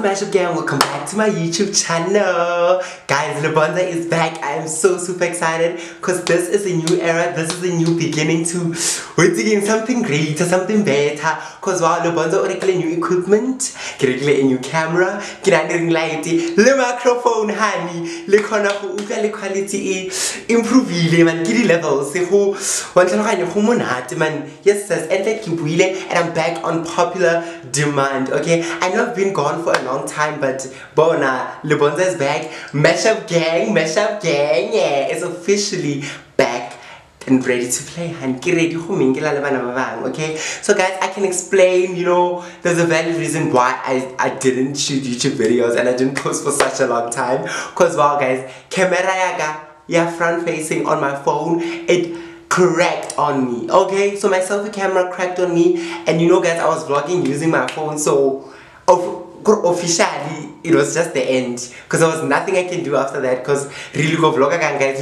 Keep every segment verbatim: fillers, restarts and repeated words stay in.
Mashup Gang? Welcome back to my YouTube channel. Guys, Lebonza is back. I am so super excited because this is a new era. This is a new beginning to we're taking something greater, something better. Because wow, Lebonza already new equipment, already a new camera, getting light, the microphone, honey, the corner the quality improve man, get the levels. Who want to know man? Yes, and like you and I'm back on popular demand. Okay, I know I've been gone for a long time, but Bona Lebonza is back. Mashup Gang, Mashup Gang, yeah, it's officially back and ready to play. Okay, so guys, I can explain. You know, there's a valid reason why I I didn't shoot YouTube videos and I didn't post for such a long time. Cause wow, guys, camera yaga, yeah, front facing on my phone, it cracked on me. Okay, so my selfie camera cracked on me, and you know guys, I was vlogging using my phone, so of officially it was just the end because there was nothing I can do after that. Because really go vlog again, guys.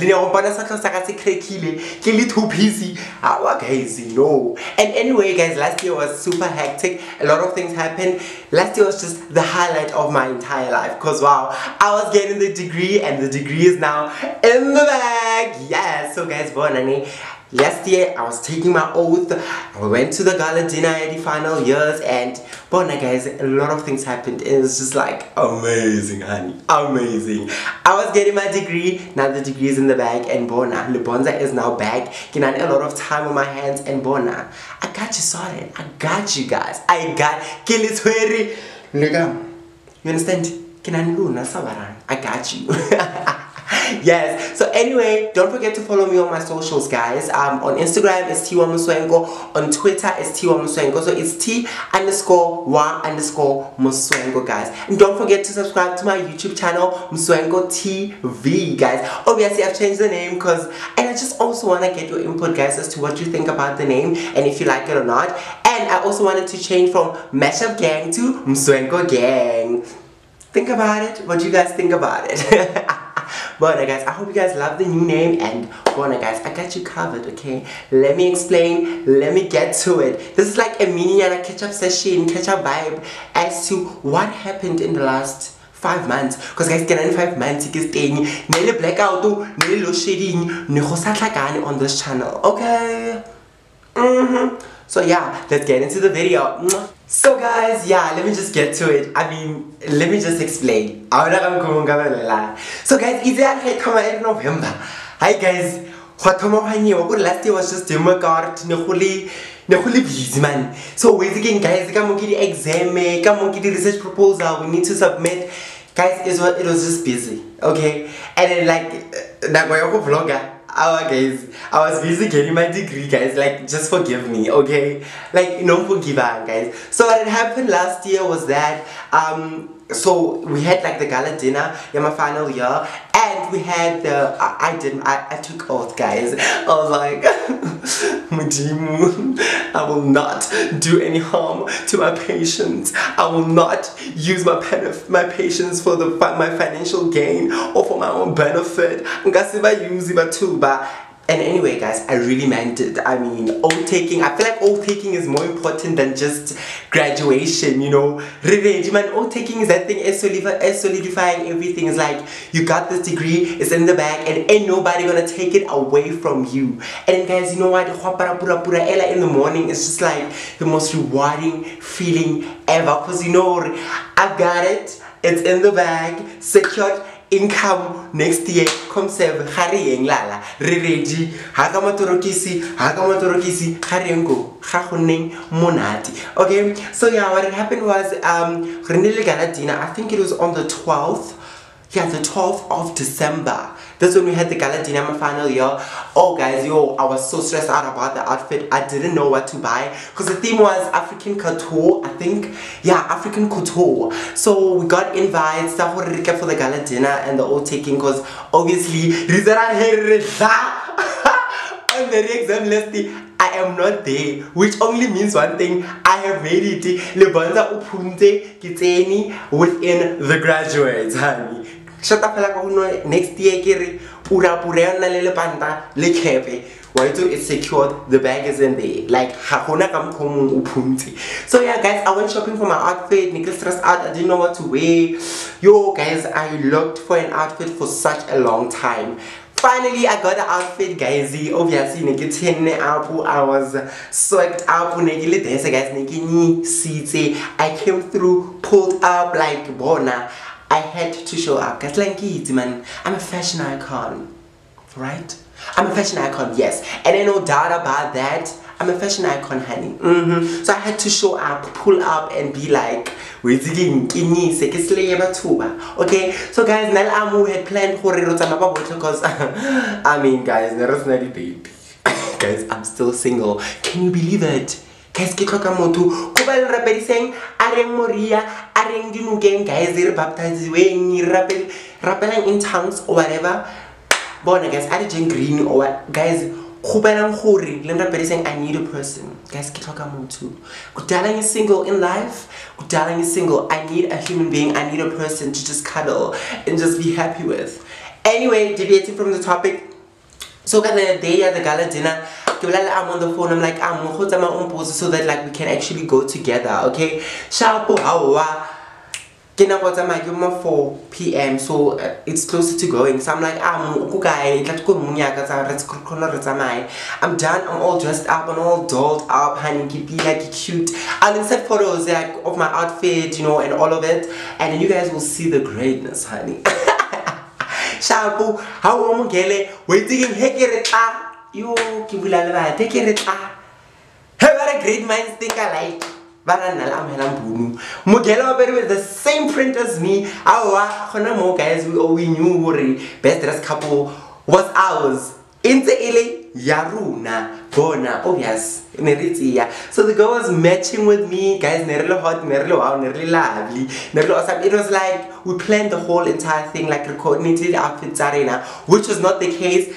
Too busy. Guys, you know. And anyway, guys, last year was super hectic. A lot of things happened. Last year was just the highlight of my entire life. Because wow, I was getting the degree, and the degree is now in the bag. Yes. So guys, bonani. Last year, I was taking my oath. I went to the gala dinner at the final years, and bona guys, a lot of things happened. It was just like amazing, honey, amazing. I was getting my degree. Now the degree is in the bag, and bona Lebonza is now back. Getting a lot of time on my hands, and bona, I got you sorted. I got you guys. I got Kilitweri. You understand? I got you. Yes, so anyway, don't forget to follow me on my socials, guys. Um, on Instagram it's T one Moswenko, on Twitter it's T one Moswenko, so it's T underscore one underscore Moswenko, guys. And don't forget to subscribe to my YouTube channel, Moswenko T V, guys. Obviously, I've changed the name because, and I just also want to get your input, guys, as to what you think about the name and if you like it or not. And I also wanted to change from Mashup Gang to Moswenko Gang. Think about it. What do you guys think about it? But guys, I hope you guys love the new name, and bona guys, I got you covered. Okay, let me explain, let me get to it. This is like a mini catch-up session, catch-up vibe as to what happened in the last five months. Because guys, can in five months you can stay nearly blackout, nearly low shading, on this channel. Okay. Mm-hmm. So yeah, let's get into the video. So guys, yeah, let me just get to it. I mean, let me just explain. So guys, it's in November. Hi guys, what last year was just demo card, busy man. So basically guys, come on get the exam, come on get the research proposal we need to submit. Guys, it was it was just busy, okay? And then like that vlogger. Our guys, I was busy getting my degree, guys. Like, just forgive me, okay? Like, no forgiving, guys. So what had happened last year was that um so we had like the gala dinner, yeah, my final year, and we had the I, I didn't I, I took oath, guys. I was like, I will not do any harm to my patients. I will not use my pen my patients for the my financial gain or for my own benefit. And anyway, guys, I really meant it. I mean, oath taking, I feel like oath taking is more important than just graduation, you know. Revenge, man, oath taking is that thing, is solidifying everything. It's like, you got this degree, it's in the bag, and ain't nobody gonna take it away from you. And guys, you know what? In the morning, it's just like the most rewarding feeling ever. Because, you know, I got it, it's in the bag, secured income next year. Come save Harry Lala. Ready. Hakamatorokisi, Hakamatorokisi, Harengo, Hakuning Monati. Okay, so yeah, what had happened was um Renele Gala dinner, I think it was on the twelfth. Yeah, the twelfth of December. That's when we had the gala dinner, my final year. Oh guys, yo, I was so stressed out about the outfit. I didn't know what to buy because the theme was African couture, I think. Yeah, African couture. So we got invites for the gala dinner and the oath taking, because obviously on the exam list I am not there, which only means one thing: I have made it. Lebonza upunte kiteni within the graduates, honey. Shut up, next year, kiri pura pura na lele panta le kepe why it's secured, the bag is in there. Like, so yeah guys, I went shopping for my outfit. Nickel stressed out, I didn't know what to wear. Yo guys, I looked for an outfit for such a long time. Finally, I got the outfit, guys. Obviously, I was swept up. I came through, pulled up like Bona. I had to show up. Guys, like man, I'm a fashion icon, right? I'm a fashion icon, yes. And ain't no doubt about that. I'm a fashion icon, honey. Mm-hmm. So I had to show up, pull up, and be like, okay? So guys, now Amu had planned for it because I mean, guys, there's not a baby. Guys, I'm still single. Can you believe it? Guys, ke tloka motho go ba le rapedi saying areng moria areng dinukeng guys re baptize weng rapel rapelang in tongues or whatever. Bona guys, I did green or what guys. Kubelang hori, Linda saying I need a person. Guys, kitoka mutu. Kudalang is single in life. Kudalang is single. I need a human being. I need a person to just cuddle and just be happy with. Anyway, deviating from the topic. So got the day at the gala dinner. I'm on the phone. I'm like, I'm so that like we can actually go together. Okay. Shapo hawa. four P M so uh, it's closer to going. So I'm like, I'm I'm done, I'm all dressed up, I'm all dolled up, honey, be like cute. I'll insert photos like of my outfit, you know, and all of it, and then you guys will see the greatness, honey. Shabu, how am I waiting in you take it. Have a great minds think alike. Mugelo with the same print as me. Our more guys, we we knew best dress couple was ours. Inte ile Yaruna Bona. Oh yes, so the girl was matching with me, guys. Nerlo hot, nerlo wow, nerlo lovely, nerlo awesome. It was like we planned the whole entire thing, like coordinated outfits arena, which was not the case.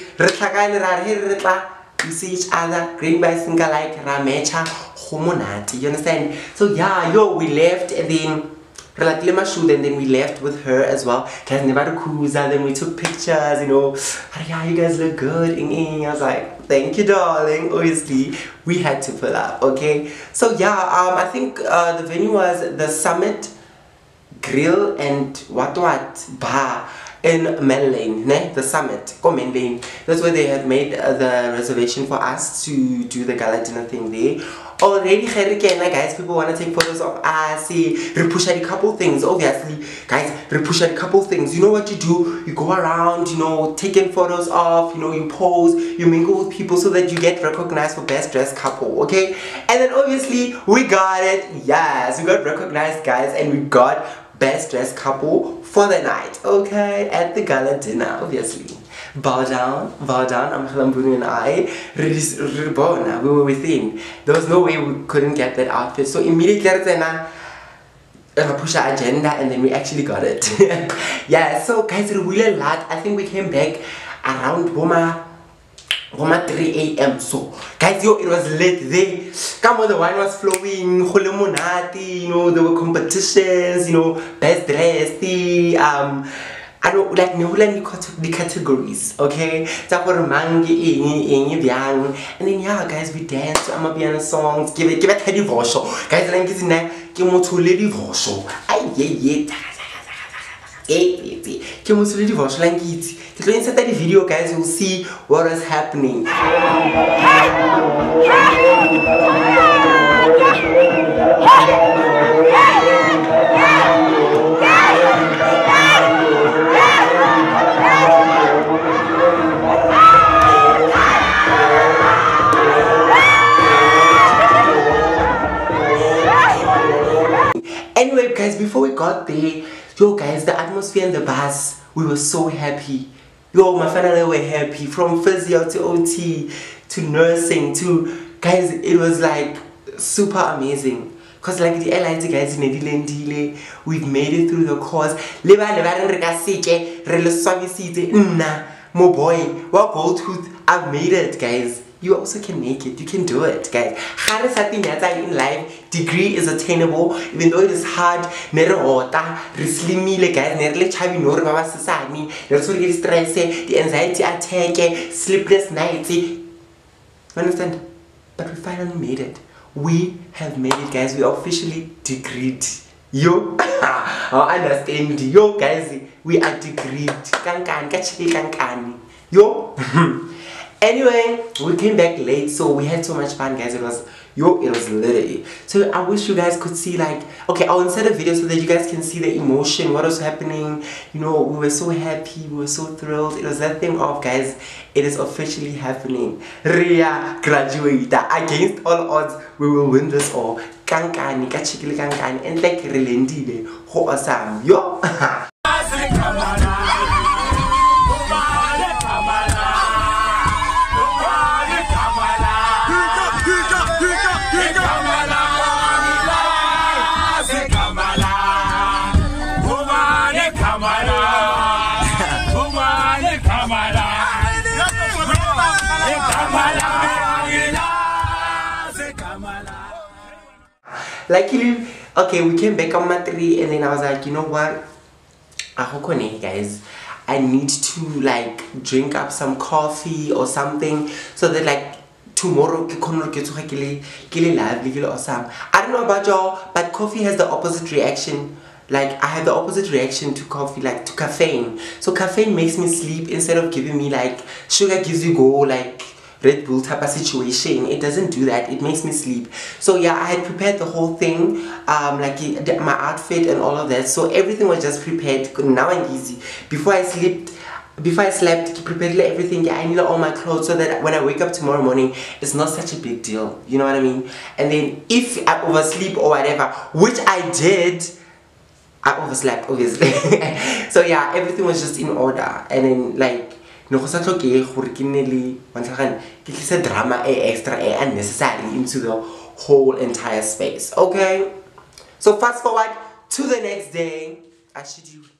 We see each other, green by single like Ramecha, Homonati, you understand? So yeah, yo, we left and then and then we left with her as well. Guys, never cruise, and then we took pictures, you know. Yeah, you guys look good. I was like, thank you, darling. Obviously, we had to pull up, okay? So yeah, um, I think uh, the venue was the Summit Grill and what what bar in Main Lane, ne? The Summit, go Main Lane. That's where they had made uh, the reservation for us to do the gala dinner thing there. Already, guys, people want to take photos of us. See, we push a couple things, obviously, guys. We push a couple things. You know what you do? You go around, you know, taking photos of, you know, you pose, you mingle with people so that you get recognized for best dressed couple, okay? And then obviously we got it. Yes, we got recognized, guys, and we got best dressed couple for the night, okay, at the gala dinner, obviously. Bow down, bow down, I'm Halambuni and I, we were within. There was no way we couldn't get that outfit. So immediately I pushed our agenda and then we actually got it. Yeah, so guys, it really a lot. I think we came back around Boma three A M So guys, yo, it was lit there. Come on, the wine was flowing, you know, there were competitions, you know, best dressed, um I don't like the categories, okay? And then yeah, guys, we danced to Amapiano songs. Give it, give it a divorce. Guys, like it's na kimotule divorce. Ay yeah yeah. Eh, kimotule divorce. Like it. If you insert the video, guys, you'll see what is happening. Anyway, guys, before we got there, yo, guys, the atmosphere in the bus, we were so happy. Yo, my friend and I were happy. From physio to O T to nursing to, guys, it was like super amazing. Cause like the airlines, guys, we've made it through the course. Nah, my boy, well, gold tooth, I've made it, guys. You also can make it. You can do it, guys. In life, degree is attainable, even though it is hard. The anxiety attack, sleepless nights. You understand? But we finally made it. We have made it, guys. We are officially degreed. Yo, I understand. Yo, guys, we are degreed. Kankani, kachiki kankani. Yo. Anyway, we came back late, so we had so much fun, guys. It was, yo, it was literally. So I wish you guys could see, like, okay, I'll insert a video so that you guys can see the emotion, what was happening. You know, we were so happy, we were so thrilled. It was that thing of, guys, it is officially happening. Ria graduator. Against all odds, we will win this all. Kankani, kachikili kankani, and like relendile, ho awesome. Yo. Like, okay, we came back on my three, and then I was like, you know what, I guys, I need to like drink up some coffee or something so that like tomorrow I don't know about y'all, but coffee has the opposite reaction. Like, I have the opposite reaction to coffee, like to caffeine. So caffeine makes me sleep instead of giving me like sugar gives you go, like Red Bull type of situation. It doesn't do that. It makes me sleep. So yeah, I had prepared the whole thing, um, like my outfit and all of that. So everything was just prepared. Now and easy. Before I slept, before I slept, prepared everything. Yeah, I need all my clothes so that when I wake up tomorrow morning, it's not such a big deal. You know what I mean? And then if I oversleep or whatever, which I did, I overslept obviously. So yeah, everything was just in order. And then like, no go sa tlhoke gore ke nne le wantlhagane ke tlisa drama e extra e unnecessary into the whole entire space. Okay, so fast forward to the next day. I should do